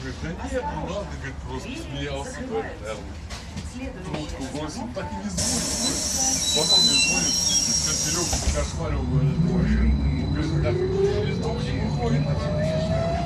говорит, да нет, ну ладно, говорит, просто смеялся, говорит, наверное. Трубку бросил, так и не звонит. Потом мне звонит, и Серега кошмарил, говорит, вообще. Он говорит, да, через дом не выходит.